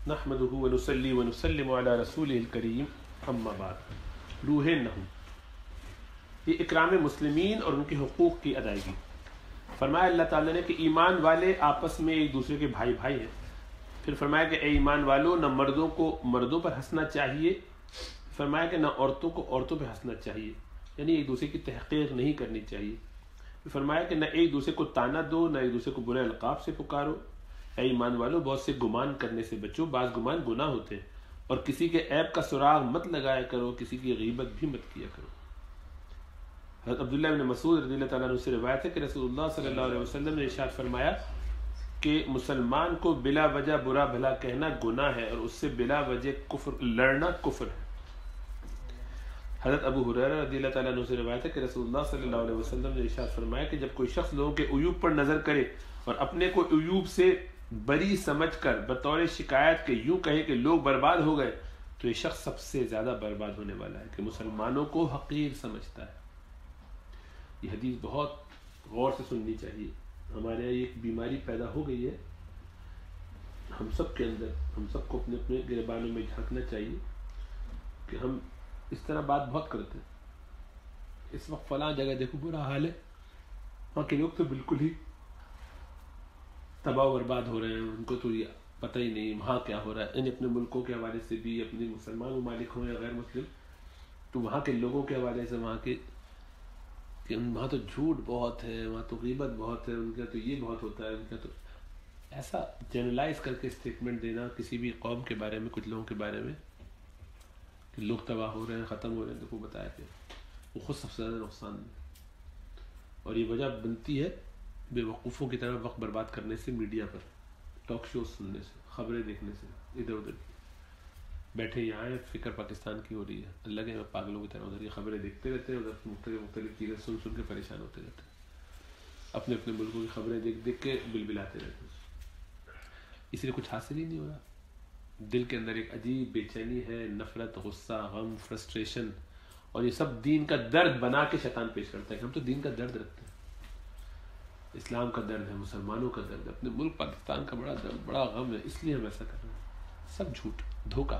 نحمده ونصلي ونسلم على رسوله الكريم اما بعد۔ روح نحو، یہ اکرام مسلمین اور ان کے حقوق کی ادائیگی۔ فرمایا اللہ تعالیٰ نے کہ ایمان والے آپس میں ایک دوسرے کے بھائی بھائی ہیں۔ پھر فرمایا کہ اے ایمان والو، نہ مردوں کو مردوں پر ہنسنا چاہیے، فرمایا کہ نہ عورتوں کو عورتوں پہ ہنسنا چاہیے، یعنی ایک دوسرے کی تحقیر نہیں کرنی چاہیے۔ فرمایا کہ نہ ایک دوسرے کو تانا دو، نہ ایک دوسرے کو برے القاب سے پکارو۔ اے ایمان والو، بہت سے گمان کرنے سے بچو، بعض گمان گناہ ہوتے ہیں، اور کسی کے عیب کا سراغ مت لگایا کرو، کسی کی غیبت بھی مت کیا کرو۔ حضرت عبداللہ بن مسعود رضی اللہ تعالیٰ عنہ سے روایت ہے کہ رسول اللہ صلی اللہ علیہ وسلم نے ارشاد فرمایا کہ مسلمان کو بلا وجہ برا بھلا کہنا گناہ ہے، اور اس سے بلا وجہ لڑنا کفر ہے۔ حضرت ابو ہریرہ رضی اللہ تعالیٰ عنہ سے روایت ہے کہ رسول اللہ صلی اللہ علیہ وسلم نے ارشاد فرمایا کہ جب کوئی شخص لوگوں کے عیوب پر نظر کرے اور اپنے کو عیوب سے بری سمجھ کر بطور شکایت کے یوں کہے کہ لوگ برباد ہو گئے، تو یہ شخص سب سے زیادہ برباد ہونے والا ہے، کہ مسلمانوں کو حقیر سمجھتا ہے۔ یہ حدیث بہت غور سے سننی چاہیے۔ ہمارے یہاں ایک بیماری پیدا ہو گئی ہے ہم سب کے اندر، ہم سب کو اپنے اپنے گریبانوں میں جھانکنا چاہیے کہ ہم اس طرح بات بہت کرتے ہیں۔ اس وقت فلاں جگہ دیکھو برا حال ہے، وہاں کے لوگ تو بالکل ہی تباہ و برباد ہو رہے ہیں، ان کو تو یہ پتہ ہی نہیں وہاں کیا ہو رہا ہے۔ ان اپنے ملکوں کے حوالے سے بھی، اپنے مسلمان ممالک ہوں یا غیر مسلم، تو وہاں کے لوگوں کے حوالے سے وہاں کے کہ وہاں تو جھوٹ بہت ہے، وہاں تو غیبت بہت ہے، ان کا تو یہ بہت ہوتا ہے، ان کا تو ایسا جنرلائز کر کے اسٹیٹمنٹ دینا کسی بھی قوم کے بارے میں، کچھ لوگوں کے بارے میں کہ لوگ تباہ ہو رہے ہیں، ختم ہو رہے ہیں، تو وہ بتایا کہ وہ خود سب سے زیادہ نقصان ہے۔ اور یہ وجہ بنتی ہے بے وقوفوں کی طرح وقت برباد کرنے سے، میڈیا پر ٹاک شوز سننے سے، خبریں دیکھنے سے، ادھر ادھر کی بیٹھے یہاں ہیں، فکر پاکستان کی ہو رہی ہے، اللہ کے پاگلوں کی طرح ادھر یہ خبریں دیکھتے رہتے ہیں، ادھر مختلف چیزیں سن سن کے پریشان ہوتے رہتے ہیں، اپنے اپنے ملکوں کی خبریں دیکھ دیکھ کے بلبلاتے رہتے ہیں، اس لیے کچھ حاصل ہی نہیں ہو رہا۔ دل کے اندر ایک عجیب بے چینی ہے، نفرت، غصہ، غم، فرسٹریشن، اور یہ سب دین کا درد بنا کے شیطان پیش کرتا ہے کہ ہم تو دین کا درد رکھتے ہیں، اسلام کا درد ہے، مسلمانوں کا درد ہے، اپنے ملک پاکستان کا بڑا درد، بڑا غم ہے، اس لیے ہم ایسا کر رہے ہیں۔ سب جھوٹ، دھوکہ۔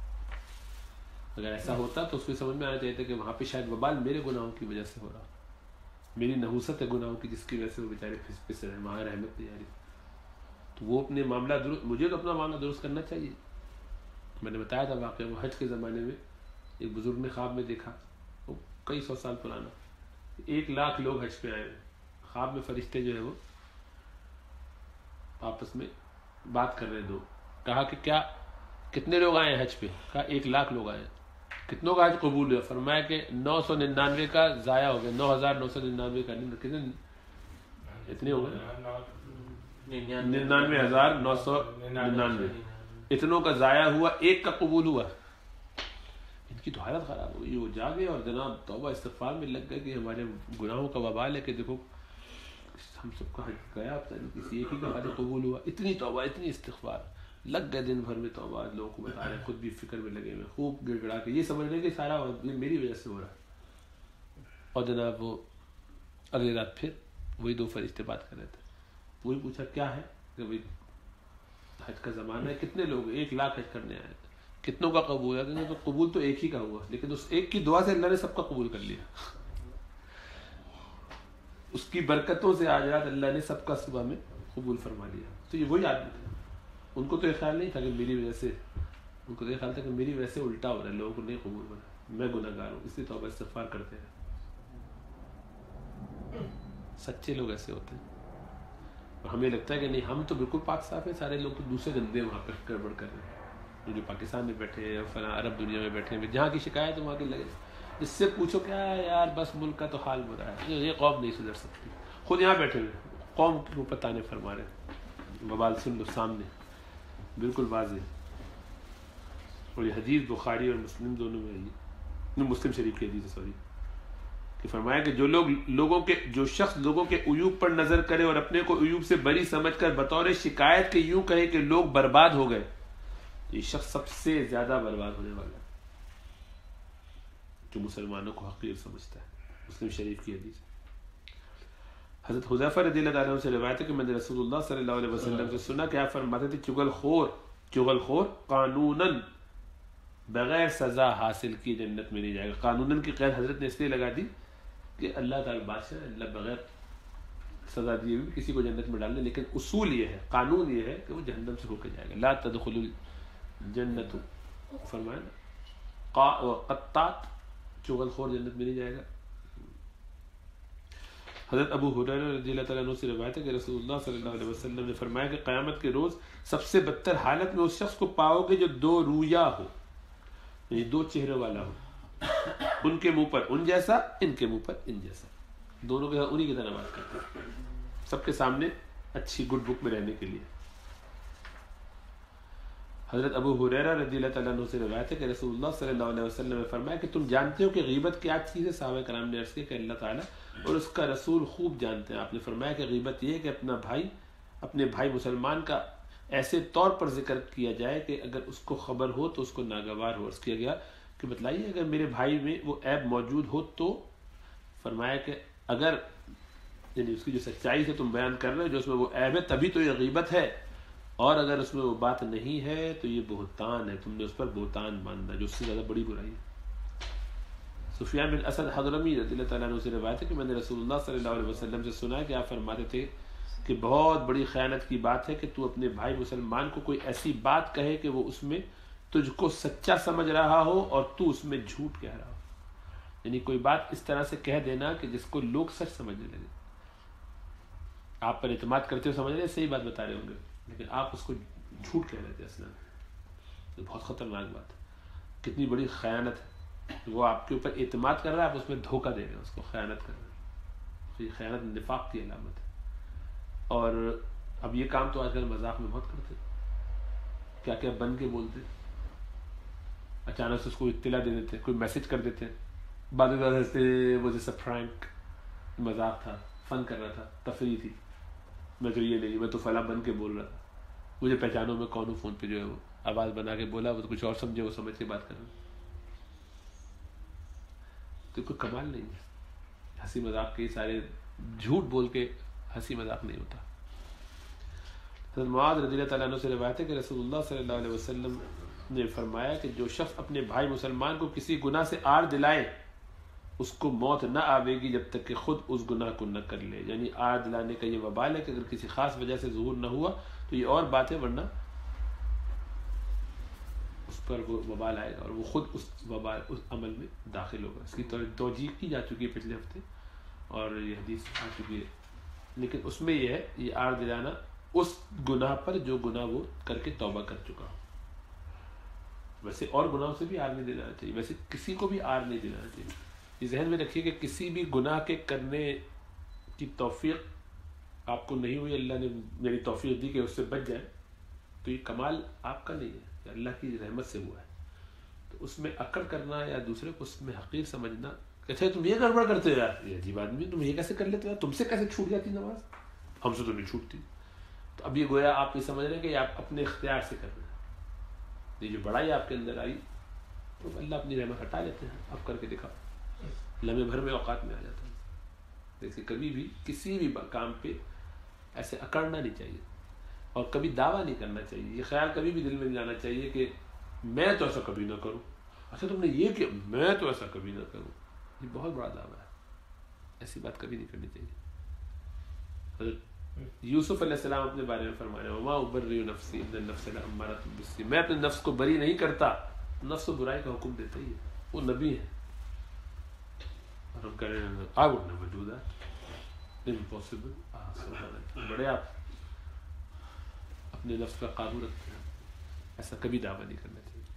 اگر ایسا ہوتا تو اس کو سمجھ میں آنا چاہیے تھا کہ وہاں پہ شاید وبال میرے گناہوں کی وجہ سے ہو رہا، میری نحوست ہے گناہوں کی، جس کی وجہ سے وہ بیچارے پھس رہے ہیں، وہاں رحمت نہیں آ رہی، تو وہ اپنے معاملہ درست، مجھے تو اپنا معاملہ درست کرنا چاہیے۔ میں نے بتایا تھا واقعہ، وہ حج کے زمانے میں ایک بزرگ نے خواب میں دیکھا، وہ کئی سو سال پرانا، 1,00,000 لوگ حج پہ آئے ہیں، خواب میں فرشتے جو ہے وہ آپس میں بات کر رہے، دو کہا کہ کیا کتنے لوگ آئے ہیں حج پہ؟ کہا 1,00,000 لوگ آئے ہیں۔ کتنوں کا حج قبول ہوا؟ فرمایا کہ 999 کا ضائع ہو گیا، 9,999 کا، کتنے اتنے ہو گئے، 99,999، اتنوں کا ضائع ہوا، ایک کا قبول ہوا۔ ان کی تو حالت خراب ہو گئی، وہ جاگے اور جناب توبہ استغفار میں لگ گئے کہ ہمارے گناہوں کا وبال ہے، کہ دیکھو ہم سب کا حج گیا، کسی ایک ہی کا حج قبول ہوا، اتنی توبہ، اتنی استغفار، لگ گئے دن بھر میں توبہ، لوگوں کو بتا رہے ہیں، خود بھی فکر میں لگے ہوئے، خوب گڑ گڑا کے یہ سمجھ رہے کہ سارا میری وجہ سے ہو رہا ہے۔ اور جناب وہ اگلی رات پھر وہی 2 فرشتے بات کر رہے تھے، وہی پوچھا کیا ہے، کہ بھائی حج کا زمانہ ہے، کتنے لوگ 1,00,000 حج کرنے آئے، کتنوں کا قبول ہے؟ تو قبول تو ایک ہی کا ہوا، لیکن اس ایک کی دعا سے اللہ نے سب کا قبول کر لیا، اس کی برکتوں سے آج رات اللہ نے سب کا صبح میں قبول فرما لیا۔ تو یہ وہی آدمی تھے، ان کو تو یہ خیال نہیں تھا کہ میری وجہ سے، ان کو تو یہ خیال تھا کہ میری وجہ سے الٹا ہو رہا ہے، لوگوں کو نہیں قبول ہو رہا، میں گناہ گار ہوں، اس لیے توبہ استغفار کرتے ہیں۔ سچے لوگ ایسے ہوتے ہیں، اور ہمیں لگتا ہے کہ نہیں ہم تو بالکل پاک صاف ہیں، سارے لوگ تو دوسرے گندے وہاں پہ گڑبڑ کر رہے ہیں، جو پاکستان میں بیٹھے ہیں، فلاں عرب دنیا میں بیٹھے ہیں، جہاں کی شکایت ہے وہاں کے لگے، جس سے پوچھو کیا ہے یار، بس ملک کا تو حال برا ہے، یہ قوم نہیں سدھر سکتی، خود یہاں بیٹھے ہوئے قوم کے اوپر تانے فرما رہے ہیں، وبال سن لو سامنے بالکل واضح۔ اور یہ حدیث بخاری اور مسلم دونوں میں ہے، مسلم شریف کی حدیث ہے، سوری، کہ فرمایا کہ جو شخص لوگوں کے عیوب پر نظر کرے اور اپنے کو عیوب سے بری سمجھ کر بطور شکایت کے یوں کہے کہ لوگ برباد ہو گئے، یہ شخص سب سے زیادہ برباد ہونے والا ہے، جو مسلمانوں کو حقیر سمجھتا ہے۔ مسلم شریف کی حدیث۔ حضرت حذیفہ رضی اللہ عنہ سے روایت ہے کہ میں نے رسول اللہ صلی اللہ علیہ وسلم سے سنا کہ آپ فرماتے تھے چغل خور چغل خور قانوناً بغیر سزا حاصل کی جنت میں نہیں جائے گا. قانوناً کی قید حضرت نے اس لیے لگا دی کہ اللہ تعالیٰ بادشاہ اللہ بغیر سزا دیے بھی کسی کو جنت میں ڈال دے، لیکن اصول یہ ہے، قانون یہ ہے کہ وہ جہنم سے ہو کے جائے گا. لا تدخل الجنت فرمایا نا، قطات چغل خور جنت میں نہیں جائے گا. حضرت ابو ہریرہ رضی اللہ تعالیٰ عنہ سے روایت ہے کہ رسول اللہ صلی اللہ علیہ وسلم نے فرمایا کہ قیامت کے روز سب سے بدتر حالت میں اس شخص کو پاؤ گے جو دو رویا ہو، یعنی دو چہرے والا ہو، ان کے منہ پر ان جیسا، ان کے منہ پر ان جیسا، دونوں کے انہی کی طرح بات کرتے ہیں، سب کے سامنے اچھی گڈ بک میں رہنے کے لیے. حضرت ابو ہریرہ رضی اللہ تعالیٰ عنہ سے روایت ہے کہ رسول اللہ صلی اللہ علیہ وسلم نے فرمایا کہ تم جانتے ہو کہ غیبت کیا چیز ہے؟ صحابہ کرام نے عرض کیا کہ اللہ تعالیٰ اور اس کا رسول خوب جانتے ہیں. آپ نے فرمایا کہ غیبت یہ ہے کہ اپنے بھائی مسلمان کا ایسے طور پر ذکر کیا جائے کہ اگر اس کو خبر ہو تو اس کو ناگوار ہو. عرض کیا گیا کہ بتلائیے اگر میرے بھائی میں وہ عیب موجود ہو تو؟ فرمایا کہ اگر یعنی اس کی جو سچائی سے تم بیان کر رہے ہو جو اس میں وہ عیب ہے تبھی تو یہ غیبت ہے، اور اگر اس میں وہ بات نہیں ہے تو یہ بہتان ہے، تم نے اس پر بہتان باندھا جو اس سے زیادہ بڑی برائی ہے. سفیان بن اسد حضرمی رضی اللہ تعالیٰ عنہ سے روایت ہے کہ میں نے رسول اللہ صلی اللہ علیہ وسلم سے سنا ہے کہ آپ فرماتے تھے کہ بہت بڑی خیانت کی بات ہے کہ تو اپنے بھائی مسلمان کو کوئی ایسی بات کہے کہ وہ اس میں تجھ کو سچا سمجھ رہا ہو اور تو اس میں جھوٹ کہہ رہا ہو. یعنی کوئی بات اس طرح سے کہہ دینا کہ جس کو لوگ سچ سمجھنے لگے، آپ پر اعتماد کرتے ہوئے سمجھ رہے صحیح بات بتا رہے ہوں گے لیکن آپ اس کو جھوٹ کہہ رہے تھے. اصلا یہ بہت خطرناک بات ہے، کتنی بڑی خیانت ہے. وہ آپ کے اوپر اعتماد کر رہا ہے، آپ اس میں دھوکہ دے رہے ہیں، اس کو خیانت کر رہے ہیں. یہ خیانت نفاق کی علامت ہے. اور اب یہ کام تو آج کل مذاق میں بہت کرتے، کیا کیا بن کے بولتے، اچانک سے اس کو اطلاع دے دیتے، کوئی میسج کر دیتے، بعد میں وہ جیسا فرینک مذاق تھا، فن کر رہا تھا، تفریح تھی، میں تو یہ نہیں، میں تو فلاں بن کے بول رہا تھا، مجھے پہچانو میں کون ہوں. فون پہ جو ہے وہ آواز بنا کے بولا، وہ تو کچھ اور سمجھے، وہ سمجھ کے بات کر رہا ہوں. تو کوئی کمال نہیں ہے. ہنسی مذاق کے سارے جھوٹ بول کے ہنسی مذاق نہیں ہوتا. حضرت معاذ رضی اللہ تعالیٰ عنہ سے روایت ہے کہ رسول اللہ صلی اللہ علیہ وسلم نے فرمایا کہ جو شخص اپنے بھائی مسلمان کو کسی گناہ سے آڑ دلائے اس کو موت نہ آوے گی جب تک کہ خود اس گناہ کو نہ کر لے. یعنی آڑ دلانے کا یہ وبال ہے کہ اگر کسی خاص وجہ سے ظہور نہ ہوا تو یہ اور بات ہے، ورنہ اس پر وہ وبال آئے گا اور وہ خود اس وبال اس عمل میں داخل ہوگا. اس کی توجیہ کی جا چکی ہے پچھلے ہفتے اور یہ حدیث آ چکی ہے، لیکن اس میں یہ ہے یہ آڑ دلانا اس گناہ پر جو گناہ وہ کر کے توبہ کر چکا ہو. ویسے اور گناہوں سے بھی آڑ نہیں دلانا چاہیے، ویسے کسی کو بھی آڑ نہیں دلانا چاہیے. یہ ذہن میں رکھیے کہ کسی بھی گناہ کے کرنے کی توفیق آپ کو نہیں ہوئی، اللہ نے میری توفیق دی کہ اس سے بچ جائے، تو یہ کمال آپ کا نہیں ہے، کہ اللہ کی رحمت سے ہوا ہے. تو اس میں اکڑ کرنا یا دوسرے کو اس میں حقیر سمجھنا کہ اچھا تم یہ گڑبڑ کرتے ہو یار، یہ عجیب آدمی، تم یہ کیسے کر لیتے ہو، تم سے کیسے چھوٹ جاتی نماز، ہم سے تو نہیں چھوٹتی. تو اب یہ گویا آپ یہ سمجھ رہے ہیں کہ آپ اپنے اختیار سے کر رہے ہیں. یہ جو بڑائی آپ کے اندر آئی تو اللہ اپنی رحمت ہٹا لیتے ہیں، آپ کر کے دکھاؤ، لمحے بھر میں اوقات میں آ جاتا ہے. دیکھیے کبھی بھی کسی بھی کام پہ ایسے اکڑنا نہیں چاہیے اور کبھی دعویٰ نہیں کرنا چاہیے. یہ خیال کبھی بھی دل میں نہیں لانا چاہیے کہ میں تو ایسا کبھی نہ کروں، اچھا تم نے یہ کیا، میں تو ایسا کبھی نہ کروں. یہ بہت بڑا دعویٰ ہے، ایسی بات کبھی نہیں کرنی چاہیے. حضرت یوسف علیہ السلام اپنے بارے میں فرمایا وما ابرئ نفسی ان النفس لامارۃ بالسوء، میں اپنے نفس کو بری نہیں کرتا، نفس و برائی کا حکم دیتا ہی ہے. وہ نبی ہے اور ہم کہہ رہے ہیں I would never do that, impossible. بڑے آپ اپنے نفس کا قابو رکھتے ہیں، ایسا کبھی دعویٰ نہیں کرنا چاہیے.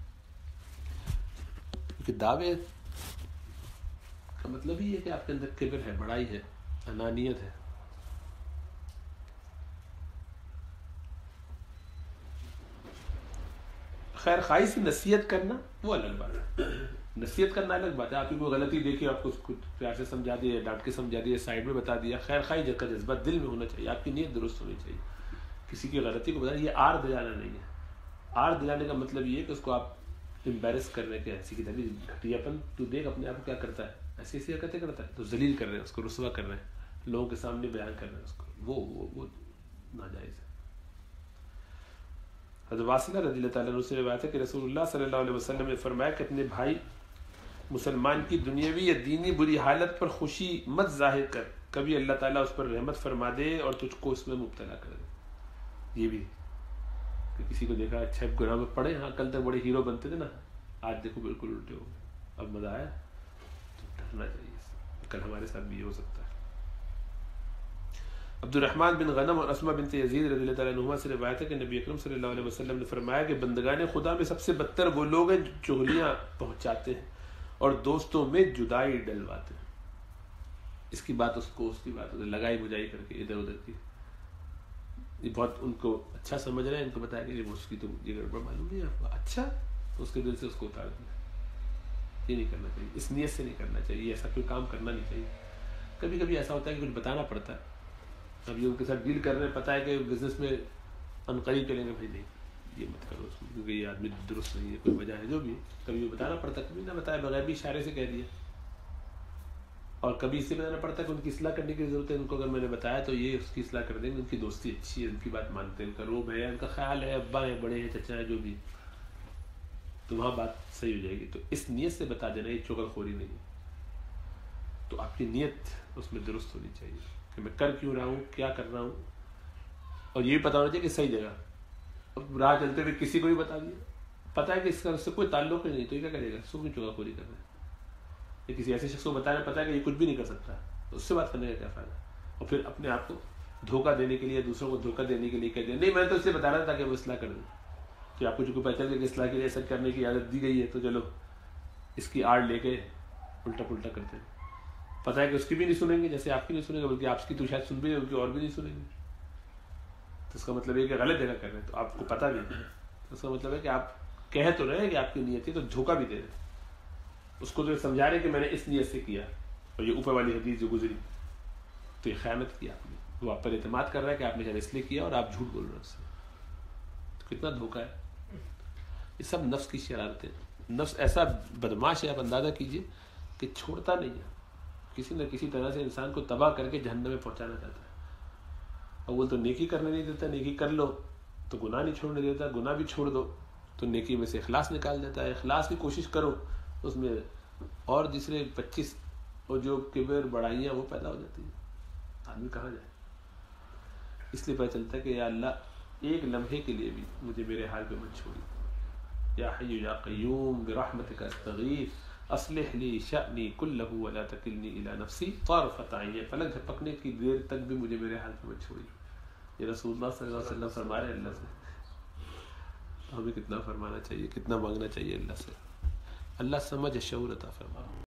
کیونکہ دعوے کا مطلب ہی ہے کہ آپ کے اندر کبر ہے، بڑائی ہے، انانیت ہے. خیر خواہی سے نصیحت کرنا وہ الگ بات ہے، نصیحت کرنا الگ بات ہے. آپ کی کوئی غلطی دیکھی، آپ کو خود پیار سے سمجھا دیا، ڈانٹ کے سمجھا دیا، سائڈ میں بتا دیا. خیر خواہی کا جذبہ دل میں ہونا چاہیے، آپ کی نیت درست ہونی چاہیے. کسی کی غلطی کو بتانا یہ آڑ دلانا نہیں ہے. آڑ دلانے کا مطلب یہ ہے کہ اس کو آپ امبیرس کرنے کے ایسی کی طرح گھٹیا پن، تو دیکھ اپنے آپ کو کیا کرتا ہے، ایسی ایسی حرکتیں کرتا ہے، تو ذلیل کر رہے ہیں اس کو، رسوا کر رہے ہیں، لوگوں کے سامنے بیان کر رہے ہیں اس کو، وہ ناجائز ہے. حضرت واصلہ رضی اللہ تعالیٰ عنہ سے روایت ہے کہ رسول اللہ صلی اللہ علیہ وسلم نے فرمایا کہ اپنے بھائی مسلمان کی دنیاوی یا دینی بری حالت پر خوشی مت ظاہر کر، کبھی اللہ تعالیٰ اس پر رحمت فرما دے اور تجھ کو اس میں مبتلا کر دے۔ یہ بھی کہ کسی کو دیکھا اچھا گناہ میں پڑے، ہاں کل تک بڑے ہیرو بنتے تھے نا، آج دیکھو بالکل الٹے ہو گئے، اب مزہ آیا، تو ڈرنا چاہیے، کل ہمارے ساتھ بھی یہ ہو سکتا ہے۔ عبد الرحمن بن غنم اور اسمہ بنت یزید رضی اللہ تعالیٰ عنہما سے روایت ہے کہ نبی اکرم صلی اللہ علیہ وسلم نے فرمایا کہ بندگان خدا میں سب سے بدتر وہ لوگ ہیں جو چغلیاں پہنچاتے ہیں اور دوستوں میں جدائی ڈلواتے ہیں۔ اس کی بات اس کی بات لگائی بجائی کر کے ادھر ادھر کی، یہ بہت ان کو اچھا سمجھ رہے ہیں، ان کو بتایا کہ اس کی تو یہ گڑبڑ معلوم نہیں ہے آپ کو، اچھا تو اس کے دل سے اس کو اتار دیا۔ یہ نہیں کرنا چاہیے، اس نیت سے نہیں کرنا چاہیے، ایسا کوئی کام کرنا نہیں چاہیے۔ کبھی کبھی ایسا ہوتا ہے کہ کچھ بتانا پڑتا ہے، اب یہ ان کے ساتھ ڈیل کر رہے ہیں، پتہ ہے کہ بزنس میں انقریب چلیں گے، بھائی نہیں یہ مت کرو اس میں، کیونکہ یہ آدمی درست نہیں ہے، کوئی وجہ ہے جو بھی، کبھی وہ بتانا پڑتا ہے، کبھی نہ بتایا بغیر بھی اشارے سے کہہ دیا، اور کبھی اس سے بتانا پڑتا ہے کہ ان کی اصلاح کرنے کی ضرورت ہے، ان کو اگر میں نے بتایا تو یہ اس کی اصلاح کر دیں گے، ان کی دوستی اچھی ہے، ان کی بات مانتے ہیں، ان کا روب ہے، ان کا خیال ہے، ابا ہیں، بڑے ہیں، چچا ہیں، جو بھی، تو وہاں بات صحیح ہو جائے گی۔ تو اس نیت سے بتا دینا، یہ چغل خوری نہیں ہے، تو آپ کی نیت اس میں درست ہونی چاہیے کہ میں کر کیوں رہا ہوں، کیا کر رہا ہوں، اور یہ بھی پتا ہونا چاہیے کہ صحیح جگہ۔ اب راہ چلتے ہوئے کسی کو بھی بتا دیا، پتہ ہے کہ اس کا اس سے کوئی تعلق ہی نہیں، تو یہ کیا کرے گا، سو کیوں چغل خوری کر رہے ہیں، یا کسی ایسے شخص کو بتانا پتہ ہے کہ یہ کچھ بھی نہیں کر سکتا، تو اس سے بات کرنے کا کیا فائدہ، اور پھر اپنے آپ کو دھوکہ دینے کے لیے، دوسروں کو دھوکہ دینے کے لیے کہہ دیا نہیں میں تو اس سے بتا رہا تھا تاکہ وہ اصلاح کر دیں، کہ آپ کو جو پتہ چل کہ اصلاح کے لیے ایسا کرنے کی عادت دی گئی ہے، تو چلو اس کی آڑ لے کے الٹا پلٹا کرتے ہیں، پتہ ہے کہ اس کی بھی نہیں سنیں گے، جیسے آپ کی نہیں سنیں گے، بلکہ آپ کی تو شاید سن بھی ہے، ان کی اور بھی نہیں سنیں گے، تو اس کا مطلب یہ کہ غلط جگہ کر رہے ہیں، تو آپ کو پتہ نہیں ہے، اس کا مطلب ہے کہ آپ کہہ تو رہے ہیں کہ آپ کی نیت ہے، تو دھوکہ بھی دے رہے ہیں، اس کو تو سمجھا رہے کہ میں نے اس نیت سے کیا، اور یہ اوپر والی حدیث جو گزری، تو یہ خیانت کیا آپ نے، وہ آپ پر اعتماد کر رہا ہے کہ آپ نے شاید اس لیے کیا اور آپ جھوٹ بول رہے ہیں اس سے، تو کتنا دھوکہ ہے۔ یہ سب نفس کی شرارتیں، نفس ایسا بدماش ہے، آپ اندازہ کیجئے کہ چھوڑتا نہیں ہے، کسی نہ کسی طرح سے انسان کو تباہ کر کے جہنم میں پہنچانا چاہتا ہے، اول تو نیکی کرنے نہیں دیتا، نیکی کر لو تو گناہ نہیں چھوڑنے دیتا، گناہ بھی چھوڑ دو تو نیکی میں سے اخلاص نکال دیتا ہے، اخلاص کی کوشش کرو اس میں اور دوسرے 25 اور جو کبر بڑائیاں وہ پیدا ہو جاتی ہیں، آدمی کہاں جائے۔ اس لیے پتہ چلتا ہے کہ یا اللہ ایک لمحے کے لیے بھی مجھے میرے حال پہ مت چھوڑی، یا حی یا قیوم برحمتک استغیث اصلح لی شأنی کلہ ولا تکلنی الی نفسی طرفۃ عین، پلک جھپکنے کی دیر تک بھی مجھے میرے حال پہ مت چھوڑی۔ یہ رسول اللہ صلی اللہ علیہ وسلم فرما رہے ہیں اللہ سے، ہمیں کتنا فرمانا چاہیے، کتنا مانگنا چاہیے اللہ سے، اللہ سمجھ شعور عطا فرما۔